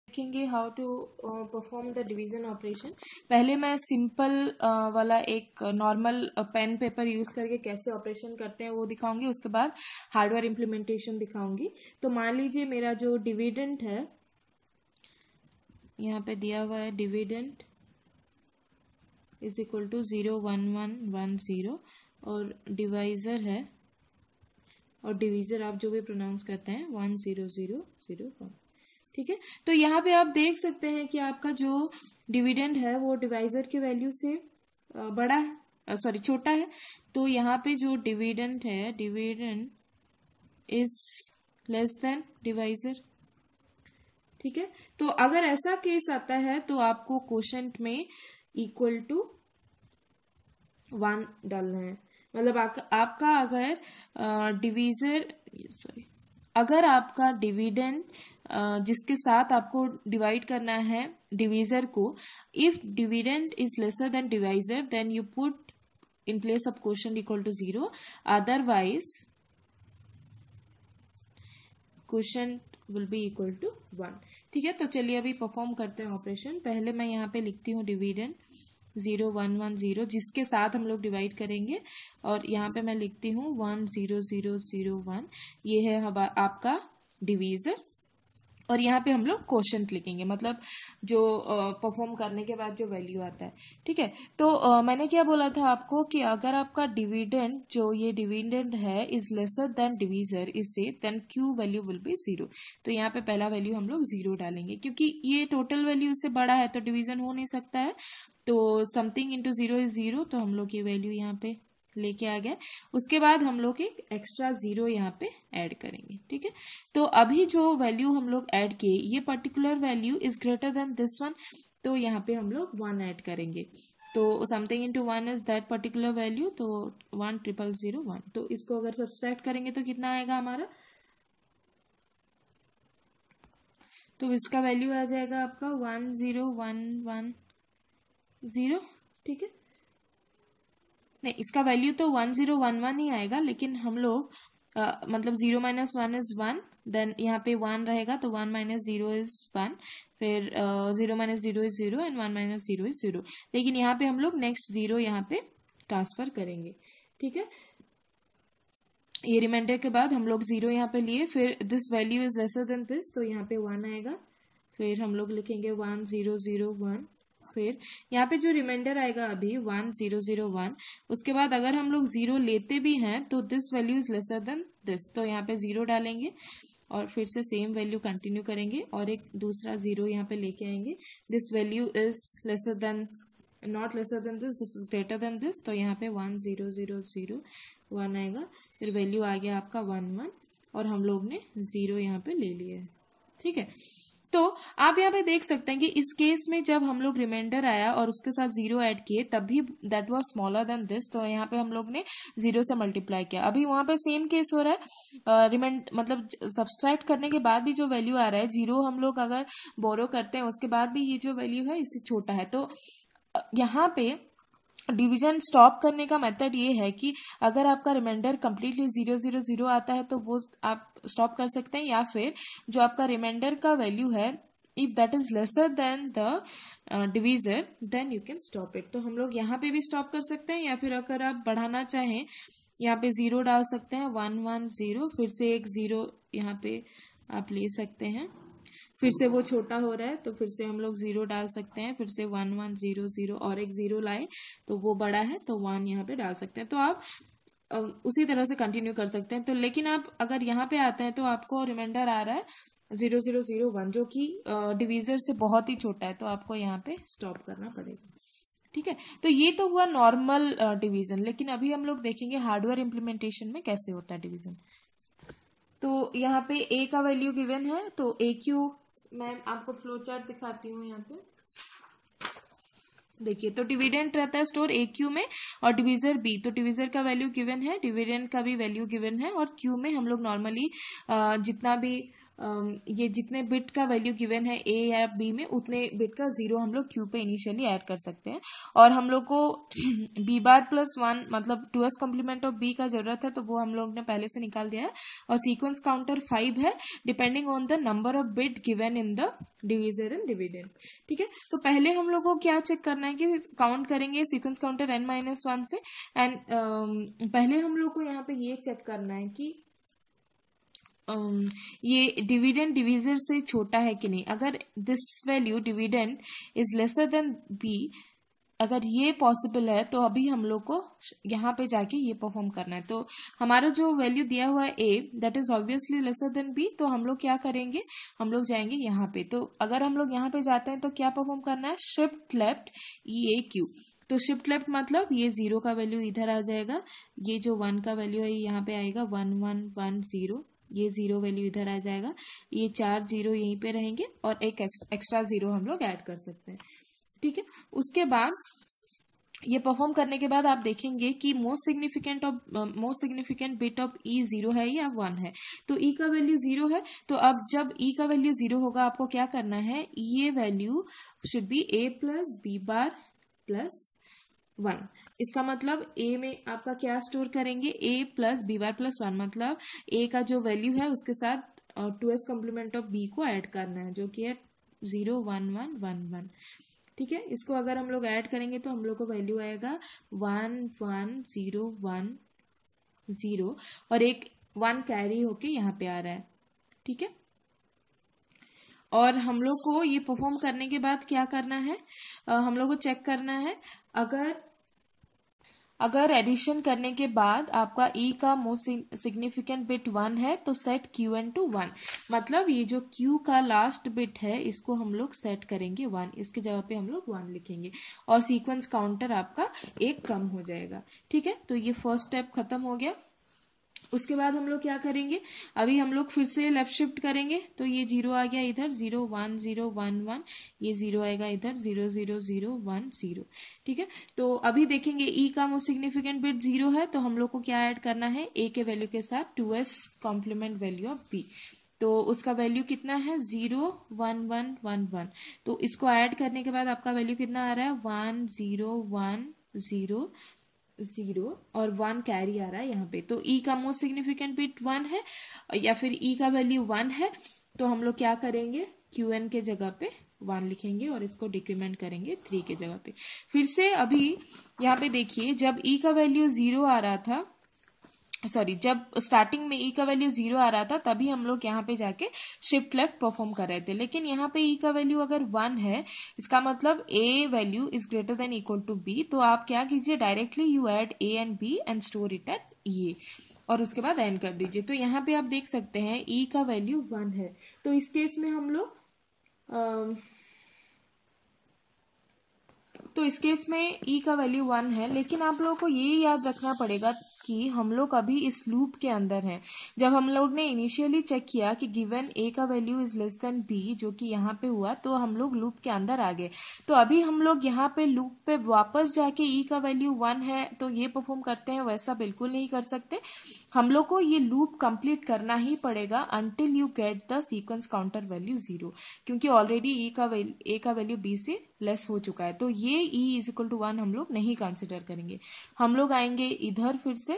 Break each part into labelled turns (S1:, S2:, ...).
S1: देखेंगे how to perform the division operation. पहले मैं सिंपल वाला एक नॉर्मल पेन पेपर यूज करके कैसे ऑपरेशन करते हैं वो दिखाऊंगी, उसके बाद हार्डवेयर इम्प्लीमेंटेशन दिखाऊंगी। तो मान लीजिए मेरा जो डिविडेंड है यहाँ पे दिया हुआ है, डिविडेंड इज इक्वल टू 01110 और डिवाइजर है, और डिवीजर आप जो भी प्रोनाउंस करते हैं 10001। ठीक है, तो यहाँ पे आप देख सकते हैं कि आपका जो डिविडेंड है वो डिवाइजर के वैल्यू से बड़ा है, सॉरी छोटा है। तो यहाँ पे जो डिविडेंड है, dividend is less than divisor. ठीक है, तो अगर ऐसा केस आता है तो आपको क्वोशेंट में इक्वल टू 1 डालना है। मतलब आपका अगर डिवीजर अगर आपका डिविडेंड जिसके साथ आपको डिवाइड करना है डिवीजर को, if dividend is lesser than divisor then you put in place of quotient equal to 0, otherwise quotient will be equal to 1। ठीक है, तो चलिए अभी परफॉर्म करते हैं ऑपरेशन। पहले मैं यहाँ पे लिखती हूँ डिविडेंड 0110 जिसके साथ हम लोग डिवाइड करेंगे, और यहाँ पे मैं लिखती हूँ 10001। ये है आपका डिवीजर, और यहाँ पे हम लोग क्वोशेंट लिखेंगे, मतलब जो परफॉर्म करने के बाद जो वैल्यू आता है। ठीक है, तो मैंने क्या बोला था आपको कि अगर आपका डिविडेंड जो ये डिविडेंड है इज लेसर देन डिवीजर इससे, then Q value will be 0। तो यहाँ पे पहला वैल्यू हम लोग 0 डालेंगे, क्योंकि ये टोटल वैल्यू से बड़ा है तो डिवीजन हो नहीं सकता है। तो समथिंग इंटू 0 इज 0, तो हम लोग ये वैल्यू यहाँ पे लेके आ गए। उसके बाद हम लोग एक एक्स्ट्रा 0 यहाँ पे ऐड करेंगे। ठीक है, तो अभी जो वैल्यू हम लोग ऐड किए ये particular value is greater than this one, तो यहाँ पे हम लोग 1 ऐड करेंगे। तो something into 1 is that particular value, तो 10001। तो इसको अगर सब्सट्रैक्ट करेंगे तो कितना आएगा हमारा, तो इसका वैल्यू आ जाएगा आपका 10110। ठीक है, नहीं इसका वैल्यू तो 1011 ही आएगा, लेकिन हम लोग मतलब 0 - 1 इज 1, देन यहाँ पे 1 रहेगा तो 1 - 0 इज 1, फिर 0 - 0 इज 0 एंड 1 - 0 इज 0। लेकिन यहाँ पे हम लोग नेक्स्ट 0 यहाँ पे ट्रांसफर करेंगे। ठीक है, ये रिमाइंडर के बाद हम लोग 0 यहाँ पे लिए, फिर this value is lesser than this, तो यहाँ पे 1 आएगा, फिर हम लोग लिखेंगे 1001। फिर यहाँ पे जो रिमाइंडर आएगा अभी 1001, उसके बाद अगर हम लोग 0 लेते भी हैं तो this value is lesser than this, तो यहाँ पे 0 डालेंगे और फिर से सेम वैल्यू कंटिन्यू करेंगे और एक दूसरा 0 यहाँ पे लेके आएंगे। This value is lesser than, not lesser than this, this is greater than this, तो यहाँ पे 10001 आएगा। फिर वैल्यू आ गया आपका 11 और हम लोग ने 0 यहाँ पे ले लिया है। ठीक है, तो आप यहाँ पे देख सकते हैं कि इस केस में जब हम लोग रिमाइंडर आया और उसके साथ 0 ऐड किए तब भी that was smaller than this, तो यहाँ पे हम लोग ने 0 से मल्टीप्लाई किया। अभी वहां पे सेम केस हो रहा है, मतलब सब्सट्रैक्ट करने के बाद भी जो वैल्यू आ रहा है 0 हम लोग अगर बोरो करते हैं उसके बाद भी ये जो वैल्यू है इससे छोटा है। तो यहाँ पे डिवीजन स्टॉप करने का मेथड ये है कि अगर आपका रिमाइंडर कंप्लीटली 000 आता है तो वो आप स्टॉप कर सकते हैं, या फिर जो आपका रिमाइंडर का वैल्यू है if that is lesser than the divisor then you can stop it. तो हम लोग यहाँ पे भी स्टॉप कर सकते हैं, या फिर अगर आप बढ़ाना चाहें यहाँ पे 0 डाल सकते हैं 110, फिर से एक 0 यहाँ पे आप ले सकते हैं, फिर से वो छोटा हो रहा है तो फिर से हम लोग 0 डाल सकते हैं, फिर से 1100 और एक 0 लाए तो वो बड़ा है तो 1 यहाँ पे डाल सकते हैं। तो आप उसी तरह से कंटिन्यू कर सकते हैं। तो लेकिन आप अगर यहाँ पे आते हैं तो आपको रिमाइंडर आ रहा है 0001 जो कि डिवीजर से बहुत ही छोटा है, तो आपको यहाँ पे स्टॉप करना पड़ेगा। ठीक है, तो ये तो हुआ नॉर्मल डिवीजन, लेकिन अभी हम लोग देखेंगे हार्डवेयर इम्प्लीमेंटेशन में कैसे होता है डिवीजन। तो यहाँ पे ए का वैल्यू गिवन है, तो ए क्यू मैं आपको फ्लो चार्ट दिखाती हूँ। यहाँ पे देखिए, तो डिविडेंड रहता है स्टोर ए क्यू में और डिवीजर बी, तो डिवीजर का वैल्यू गिवन है, डिविडेंड का भी वैल्यू गिवन है, और क्यू में हम लोग नॉर्मली जितना भी ये जितने बिट का वैल्यू गिवन है ए या बी में उतने बिट का 0 हम लोग क्यू पे इनिशियली ऐड कर सकते हैं। और हम लोग को बी बार प्लस 1 मतलब 2s कॉम्प्लीमेंट ऑफ बी का जरूरत है, तो वो हम लोग ने पहले से निकाल दिया है। और सीक्वेंस काउंटर 5 है depending on the number of bit given in the divisor and dividend. ठीक है, तो पहले हम लोग को क्या चेक करना है कि काउंट करेंगे सीक्वेंस काउंटर n-1 से। एंड पहले हम लोग को यहाँ पे ये चेक करना है कि ये डिविडेंड डिविजर से छोटा है कि नहीं। अगर this value dividend is lesser than B, अगर ये पॉसिबल है तो अभी हम लोग को यहाँ पे जाके ये परफॉर्म करना है। तो हमारा जो वैल्यू दिया हुआ है A that is obviously lesser than B, तो हम लोग क्या करेंगे, हम लोग जाएंगे यहाँ पे। तो अगर हम लोग यहाँ पे जाते हैं तो क्या परफॉर्म करना है, शिफ्ट लेफ्ट EAQ। तो शिफ्ट लेफ्ट मतलब ये 0 का वैल्यू इधर आ जाएगा, ये जो 1 का वैल्यू है यहाँ पे आएगा 1110, ये 0 वैल्यू इधर आ जाएगा, ये 4 0 यहीं पे रहेंगे और एक एक्स्ट्रा 0 हम लोग ऐड कर सकते हैं। ठीक है, उसके बाद ये परफॉर्म करने के बाद आप देखेंगे कि most significant bit of E 0 है या 1 है। तो E का वैल्यू 0 है, तो अब जब E का वैल्यू 0 होगा आपको क्या करना है, ये value should be A plus B bar plus 1। इसका मतलब A में आपका क्या स्टोर करेंगे, A plus B bar plus 1, मतलब A का जो वैल्यू है उसके साथ 2s कॉम्प्लीमेंट ऑफ B को ऐड करना है, जो कि है 0 1 1 1 1। ठीक है, इसको अगर हम लोग ऐड करेंगे तो हम लोग को वैल्यू आएगा 1 1 0 1 0 और एक 1 कैरी होके यहाँ पे आ रहा है। ठीक है, और हम लोग को ये परफॉर्म करने के बाद क्या करना है, हम लोग को चेक करना है अगर एडिशन करने के बाद आपका E का मोस्ट सिग्निफिकेंट बिट 1 है तो सेट Qn टू 1, मतलब ये जो Q का लास्ट बिट है इसको हम लोग सेट करेंगे 1, इसके जगह पे हम लोग 1 लिखेंगे और सीक्वेंस काउंटर आपका 1 कम हो जाएगा। ठीक है, तो ये फर्स्ट स्टेप खत्म हो गया। उसके बाद हम लोग क्या करेंगे, अभी हम लोग फिर से लेफ्ट शिफ्ट करेंगे, तो ये 0 आ गया इधर, 0 1 0 1 1, ये 0 आएगा इधर, 0 0 0 1 0। ठीक है, तो अभी देखेंगे E का मोस्ट सिग्निफिकेंट बिट 0 है, तो हम लोग को क्या ऐड करना है, A के वैल्यू के साथ 2s complement value of B। तो उसका वैल्यू कितना है, 0 1 1 1 1। तो इसको ऐड करने के बाद आपका वैल्यू कितना आ रहा है, 1 0 1 0 0 और 1 कैरी आ रहा है यहाँ पे। तो E का मोस्ट सिग्निफिकेंट बिट 1 है या फिर E का वैल्यू 1 है, तो हम लोग क्या करेंगे, Qn के जगह पे 1 लिखेंगे और इसको डिक्रीमेंट करेंगे 3 के जगह पे। फिर से अभी यहाँ पे देखिए, जब E का वैल्यू 0 आ रहा था, जब स्टार्टिंग में E का वैल्यू 0 आ रहा था तभी हम लोग यहाँ पे जाके शिफ्ट लेफ्ट परफॉर्म कर रहे थे, लेकिन यहाँ पे E का वैल्यू अगर 1 है, इसका मतलब A value is greater than equal to B, तो आप क्या कीजिए, directly you add A and B and store it at EA और उसके बाद एंड कर दीजिए। तो यहाँ पे आप देख सकते हैं E का वैल्यू 1 है, तो इस केस में हम लोग E का वैल्यू 1 है, लेकिन आप लोगों को ये याद रखना पड़ेगा कि हम लोग अभी इस लूप के अंदर हैं। जब हम लोग ने इनिशियली चेक किया कि गिवन A का value is less than B, जो कि यहाँ पे हुआ, तो हम लोग लूप के अंदर आ गए। तो अभी हम लोग यहाँ पे लूप पे वापस जाके E का वैल्यू 1 है तो ये परफॉर्म करते हैं, वैसा बिल्कुल नहीं कर सकते। हम लोग को ये लूप कंप्लीट करना ही पड़ेगा until you get the sequence counter value 0, क्योंकि ऑलरेडी A का वैल्यू B से लेस हो चुका है, तो ये E इज इक्वल टू 1 हम लोग नहीं कंसिडर करेंगे। हम लोग आएंगे इधर फिर से,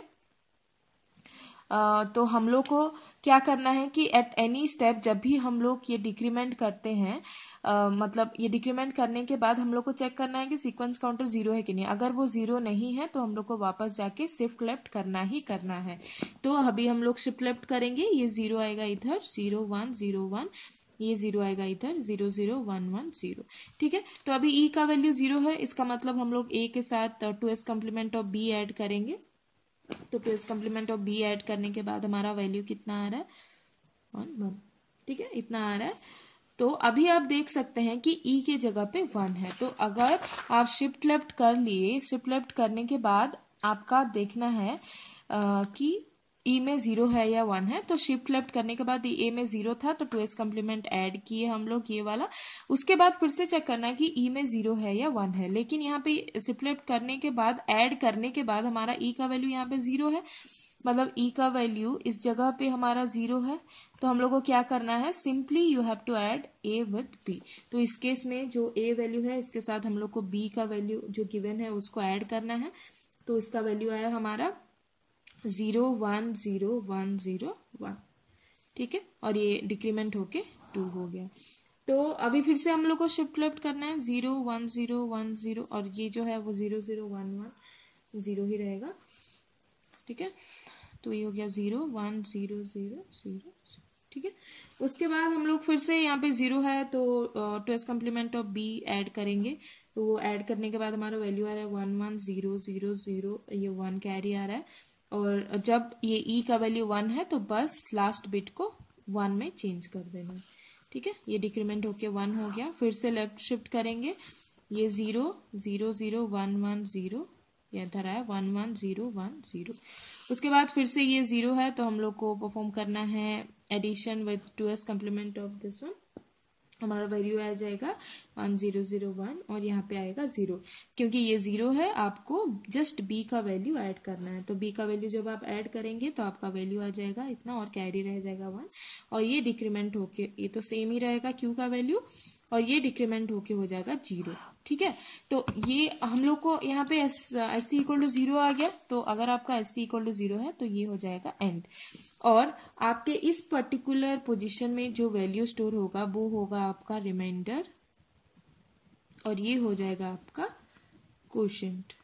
S1: तो हम लोग को क्या करना है कि एट एनी स्टेप जब भी हम लोग ये डिक्रीमेंट करते हैं, मतलब ये डिक्रीमेंट करने के बाद हम लोग को चेक करना है कि सीक्वेंस काउंटर 0 है कि नहीं। अगर वो 0 नहीं है तो हम लोग को वापस जाके शिफ्ट लेफ्ट करना ही करना है। तो अभी हम लोग शिफ्ट लेफ्ट करेंगे, ये 0 आएगा इधर, 0 1 0 1, ये 0 आएगा इधर, 0 0 1 1 0। ठीक है, तो अभी E का वैल्यू 0 है, इसका मतलब हम लोग A के साथ 2s complement of B add करेंगे। तो 2s complement of B add करने के बाद हमारा वैल्यू कितना आ रहा है, 1 1। ठीक है, इतना आ रहा है। तो अभी आप देख सकते हैं कि E के जगह पे 1 है। तो अगर आप शिफ्ट लेफ्ट कर लिए, शिफ्ट लेफ्ट करने के बाद आपका देखना है कि E में 0 है या 1 है। तो शिफ्ट लेफ्ट करने के बाद A में 0 था तो 2s कॉम्प्लीमेंट ऐड किए हम लोग ये वाला। उसके बाद फिर से चेक करना है कि E में 0 है या 1 है, लेकिन यहाँ पे शिफ्ट लेफ्ट करने के बाद ऐड करने के बाद हमारा E का वैल्यू यहाँ पे 0 है। मतलब ई का वैल्यू इस जगह पे हमारा 0 है, तो हम लोग को क्या करना है, simply you have to add A with B. तो इस केस में जो ए वैल्यू है इसके साथ हम लोग को बी का वैल्यू जो गिवन है उसको ऐड करना है। तो इसका वैल्यू आया हमारा 0 1 0 1 0 1, ठीक है, और ये डिक्रीमेंट होके 2 हो गया। तो अभी फिर से हम लोग को शिफ्ट लेफ्ट करना है, 0 1 0 1 0, और ये जो है वो 0 0 1 1 0 ही रहेगा, ठीक है। तो ये हो गया 0 1 0 0 0, ठीक है। उसके बाद हम लोग फिर से यहाँ पे 0 है तो 2s complement of b add करेंगे। तो वो ऐड करने के बाद हमारा वैल्यू आ रहा है 1 1 0 0 0, ये 1 कैरी आ रहा है। और जब ये e का वैल्यू 1 है तो बस लास्ट बिट को 1 में चेंज कर देना है, ठीक है। ये डिक्रीमेंट होके 1 हो गया। फिर से लेफ्ट शिफ्ट करेंगे, ये 0 0 0 1 1 0, ये इधर आया 1 1 0 1 0। उसके बाद फिर से ये 0 है तो हम लोग को परफॉर्म करना है addition with 2s complement of this one. हमारा वैल्यू आ जाएगा 1 0 0 1, और यहाँ पे आएगा 0। क्योंकि ये 0 है आपको जस्ट b का वैल्यू ऐड करना है, तो b का वैल्यू जब आप ऐड करेंगे तो आपका वैल्यू आ जाएगा इतना, और कैरी रह जाएगा 1, और ये डिक्रीमेंट होके ये तो सेम ही रहेगा q का वैल्यू, और ये डिक्रीमेंट होके हो जाएगा 0, ठीक है। तो ये हम लोग को यहाँ पे एस इक्वल टू 0 आ गया। तो अगर आपका एस इक्वल टू 0 है तो ये हो जाएगा एंड, और आपके इस पर्टिकुलर पोजीशन में जो वैल्यू स्टोर होगा वो होगा आपका रिमाइंडर, और ये हो जाएगा आपका क्वोशिएंट।